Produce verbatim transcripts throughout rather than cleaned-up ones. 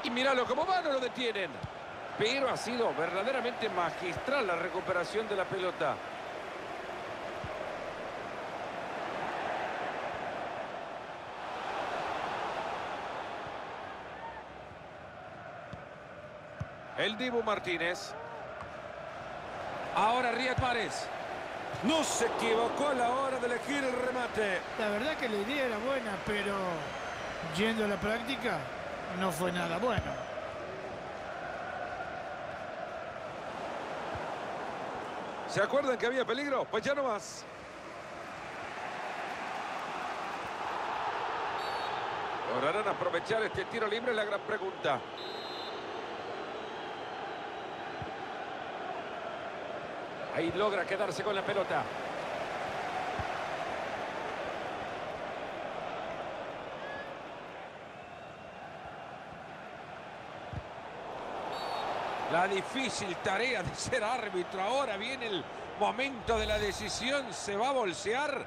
Y míralo cómo va, no lo detienen. Pero ha sido verdaderamente magistral la recuperación de la pelota. El Dibu Martínez. Ahora Riyad Mahrez. No se equivocó a la hora de elegir el remate. La verdad que la idea era buena, pero yendo a la práctica no fue nada bueno. ¿Se acuerdan que había peligro? Pues ya no más. ¿Lograrán aprovechar este tiro libre? La gran pregunta. Ahí logra quedarse con la pelota. La difícil tarea de ser árbitro. Ahora viene el momento de la decisión. ¿Se va a bolsear?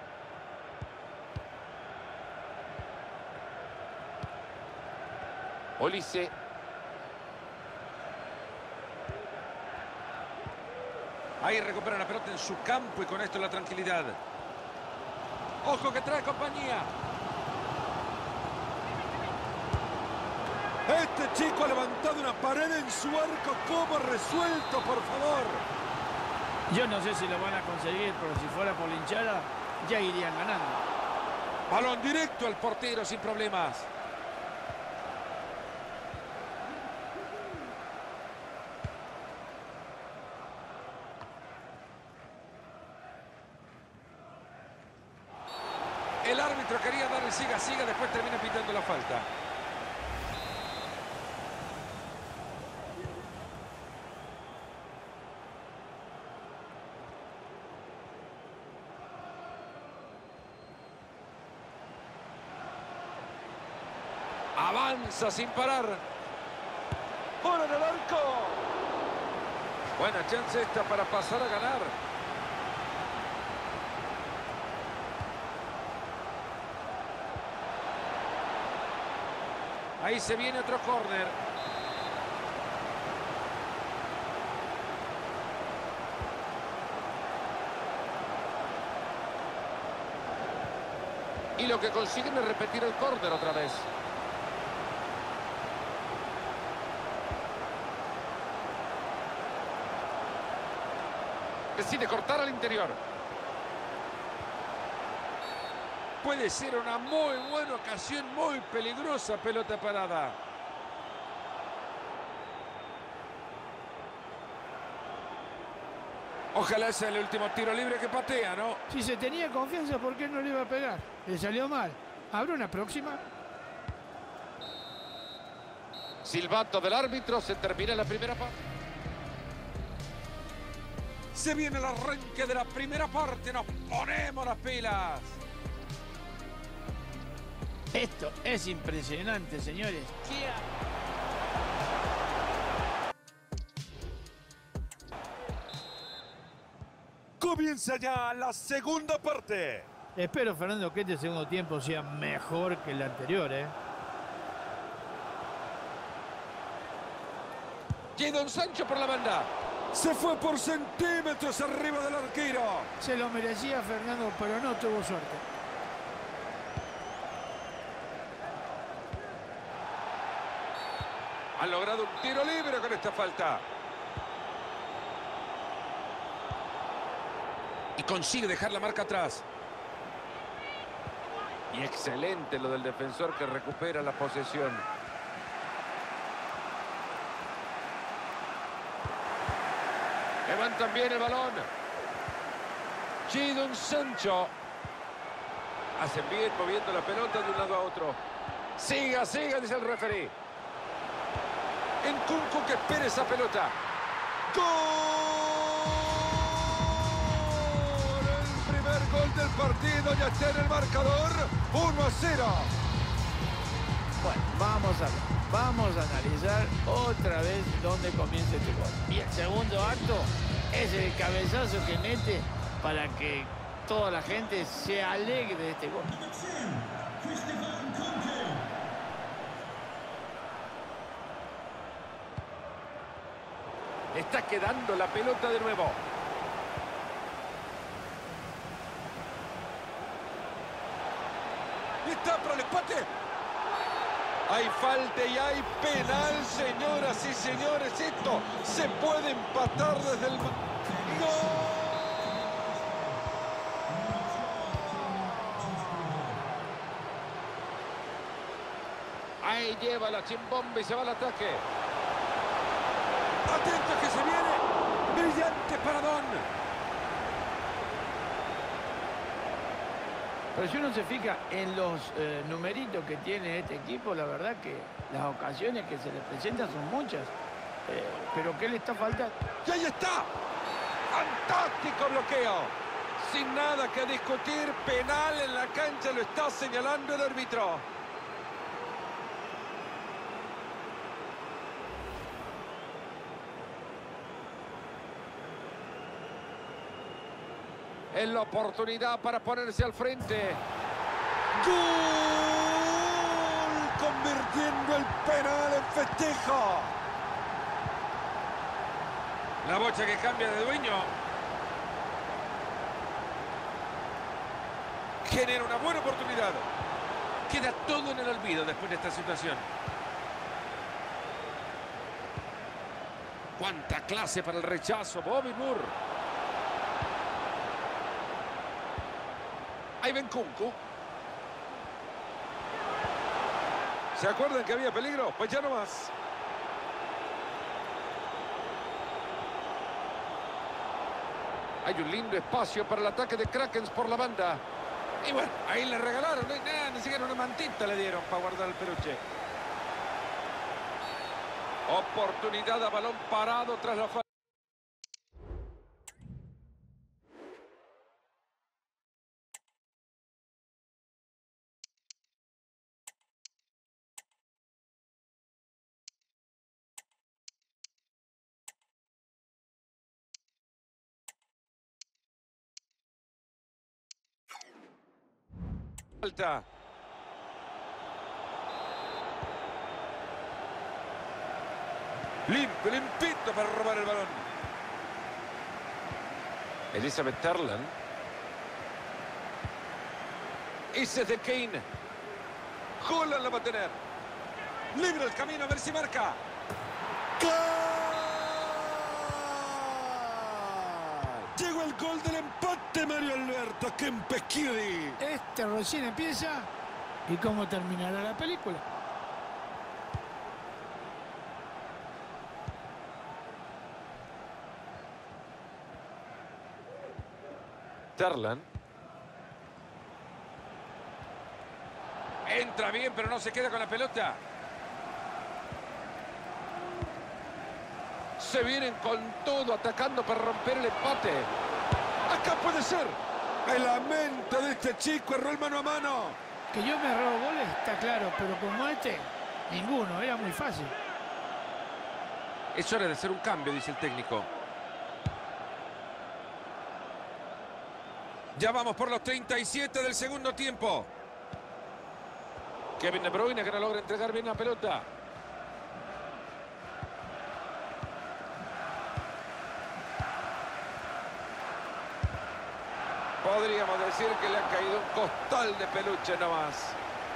Olise. Ahí recupera la pelota en su campo y con esto la tranquilidad. Ojo que trae compañía. Este chico ha levantado una pared en su arco. ¿Cómo resuelto, por favor? Yo no sé si lo van a conseguir, pero si fuera por la hinchada, ya irían ganando. Balón directo al portero sin problemas. El árbitro quería dar el siga-siga, después termina pitando la falta. Avanza sin parar. ¡Bola en el arco! Buena chance esta para pasar a ganar. Ahí se viene otro córner. Y lo que consiguen es repetir el córner otra vez. Decide cortar al interior. Puede ser una muy buena ocasión, muy peligrosa pelota parada. Ojalá sea el último tiro libre que patea, ¿no? Si se tenía confianza, ¿por qué no le iba a pegar? Le salió mal. ¿Habrá una próxima? Silbato del árbitro, se termina la primera parte. Se viene el arranque de la primera parte, nos ponemos las pilas. Esto es impresionante, señores. ¿Qué ha... Comienza ya la segunda parte. Espero, Fernando, que este segundo tiempo sea mejor que el anterior, ¿eh? Jadon Sancho por la banda. Se fue por centímetros arriba del arquero. Se lo merecía Fernando, pero no tuvo suerte. Han logrado un tiro libre con esta falta. Y consigue dejar la marca atrás. Y excelente lo del defensor que recupera la posesión. Levantan bien el balón. Jadon Sancho. Hacen bien moviendo la pelota de un lado a otro. Siga, siga, dice el referee. Nkunku que espera esa pelota. ¡Gol! El primer gol del partido ya está en el marcador. uno a cero. Bueno, vamos a ver. Vamos a analizar otra vez dónde comienza este gol. Y el segundo acto es el cabezazo que mete para que toda la gente se alegre de este gol. Está quedando la pelota de nuevo. Y está para el empate. Hay falta y hay penal, señoras y señores. Esto se puede empatar desde el... ¡Gol! Ahí lleva la chimbomba y se va al ataque. Atento que se viene. Brillante paradón. Pero si uno se fija en los eh, numeritos que tiene este equipo, la verdad que las ocasiones que se le presentan son muchas. Eh, pero ¿qué le está faltando? ¡Y ahí está! ¡Fantástico bloqueo! Sin nada que discutir, penal en la cancha, lo está señalando el árbitro. Es la oportunidad para ponerse al frente. ¡Gol! Convirtiendo el penal en festejo. La bocha que cambia de dueño. Genera una buena oportunidad. Queda todo en el olvido después de esta situación. ¡Cuánta clase para el rechazo! Bobby Moore. Ahí ven Kunku. ¿Se acuerdan que había peligro? Pues ya no más. Hay un lindo espacio para el ataque de Krakens por la banda. Y bueno, ahí le regalaron. Eh, ni siquiera una mantita le dieron para guardar el peluche. Oportunidad a balón parado tras la falta. Falta. Limpio, limpito para robar el balón. Elizabeth Terland. Ese es de Kane. Holland la va a tener. Libre el camino, a ver si marca. ¡Gol! Llegó el gol del empate, Mario Alberto Kempeschiedi. Este recién empieza. ¿Y cómo terminará la película? Terland. Entra bien, pero no se queda con la pelota. Se vienen con todo, atacando para romper el empate. Acá puede ser. El lamento de este chico, erró el mano a mano. Que yo me robo goles, está claro, pero como este, ninguno, era muy fácil. Es hora de hacer un cambio, dice el técnico. Ya vamos por los treinta y siete del segundo tiempo. Kevin De Bruyne que no logra entregar bien la pelota. Podríamos decir que le ha caído un costal de peluche nomás.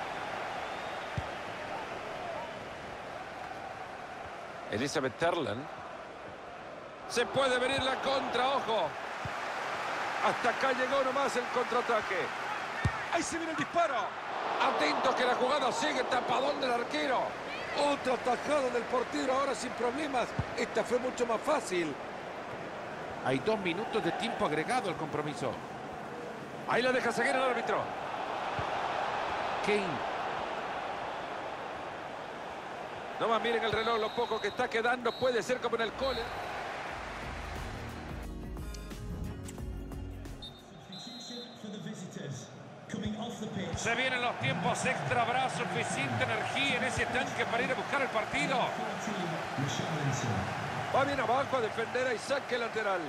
Elizabeth Terland. Se puede venir la contra, ojo. Hasta acá llegó nomás el contraataque. Ahí se viene el disparo. Atentos que la jugada sigue, tapadón del arquero. Otra tajada del portero ahora sin problemas. Esta fue mucho más fácil. Hay dos minutos de tiempo agregado al compromiso. Ahí la deja seguir el árbitro. Kane. Nomás miren el reloj, lo poco que está quedando. Puede ser como en el cole. Se vienen los tiempos extra, habrá suficiente energía en ese tanque para ir a buscar el partido. Va bien abajo a defender a Isaac, que lateral.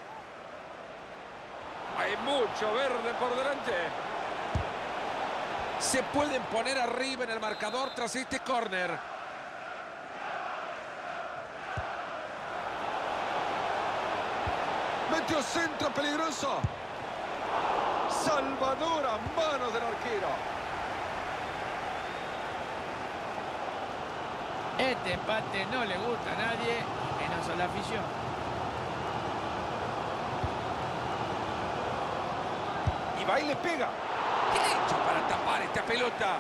Hay mucho verde por delante. Se pueden poner arriba en el marcador tras este córner. Metió centro peligroso. Salvador a manos del arquero. Este empate no le gusta a nadie, menos a la afición. Y va y le pega. ¿Qué ha hecho para tapar esta pelota?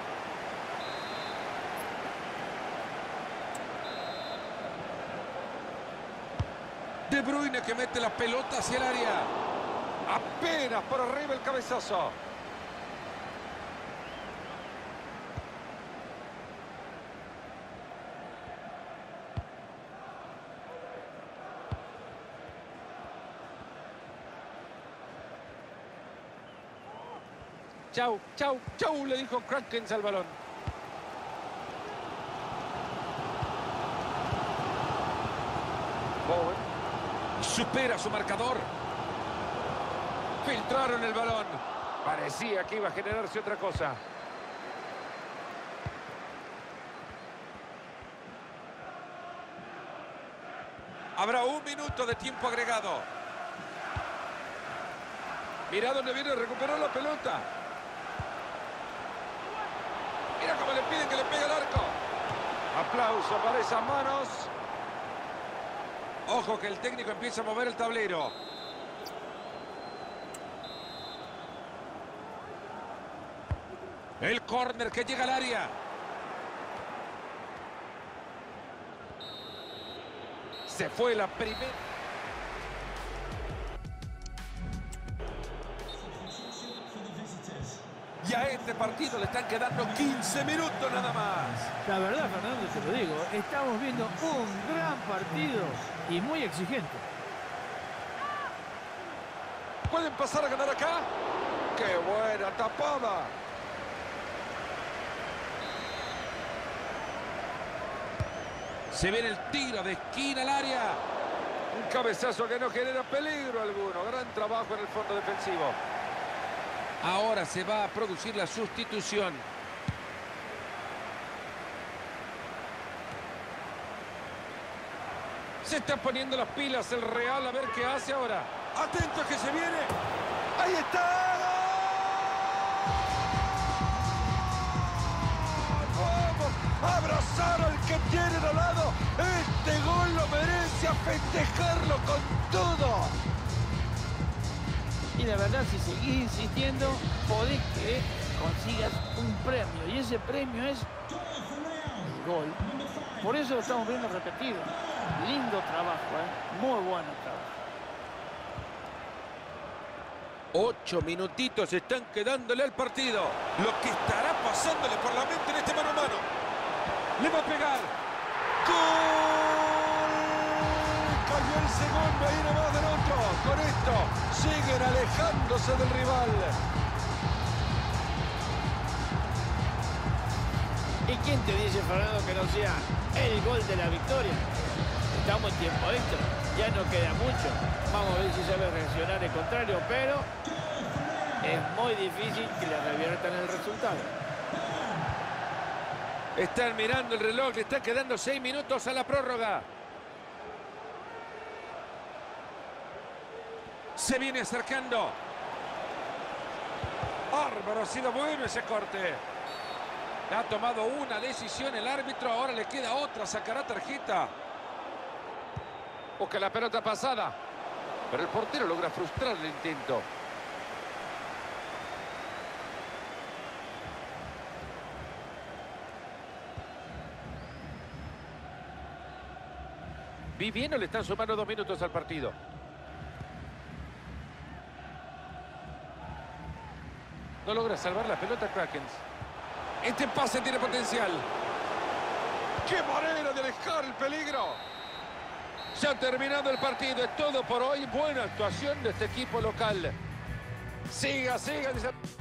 De Bruyne que mete la pelota hacia el área. Apenas por arriba el cabezazo. Chau, chau, chau, le dijo Krankens al balón. Bowen. Supera su marcador. Filtraron el balón. Parecía que iba a generarse otra cosa. Habrá un minuto de tiempo agregado. Mira dónde viene a recuperar la pelota. Mira cómo le piden que le pegue el arco. Aplauso para esas manos. Ojo que el técnico empieza a mover el tablero. El córner que llega al área. Se fue la primera. Y a este partido le están quedando quince minutos nada más. La verdad, Fernando, te lo digo, estamos viendo un gran partido y muy exigente. ¿Pueden pasar a ganar acá? ¡Qué buena tapada! Se viene el tiro de esquina al área. Un cabezazo que no genera peligro alguno. Gran trabajo en el fondo defensivo. Ahora se va a producir la sustitución. Se está poniendo las pilas el Real, a ver qué hace ahora. ¡Atento que se viene! ¡Ahí está! ¡Vamos! ¡Abrazar al que tienen al lado! ¡Este gol lo merece, a festejarlo con todo! Y la verdad, si seguís insistiendo, podés que consigas un premio. Y ese premio es el gol. Por eso lo estamos viendo repetido. Lindo trabajo, ¿eh? Muy bueno trabajo. Ocho minutitos están quedándole al partido. Lo que estará pasándole por la mente en este mano a mano. Le va a pegar. ¡Gol! Cayó el segundo, ahí nomás del otro. Con esto siguen alejándose del rival. ¿Y quién te dice, Fernando, que no sea el gol de la victoria? Estamos en tiempo extra, ya no queda mucho. Vamos a ver si sabe reaccionar el contrario, pero es muy difícil que le reviertan el resultado. Están mirando el reloj, le están quedando seis minutos a la prórroga. Se viene acercando. Bárbaro, ha sido bueno ese corte. Ha tomado una decisión el árbitro, ahora le queda otra, sacará tarjeta. Busca la pelota pasada, pero el portero logra frustrar el intento. Viviendo le están sumando dos minutos al partido. No logra salvar la pelota Krankens. Este pase tiene potencial. ¡Qué manera de alejar el peligro! Se ha terminado el partido. Es todo por hoy. Buena actuación de este equipo local. Siga, siga. Dice...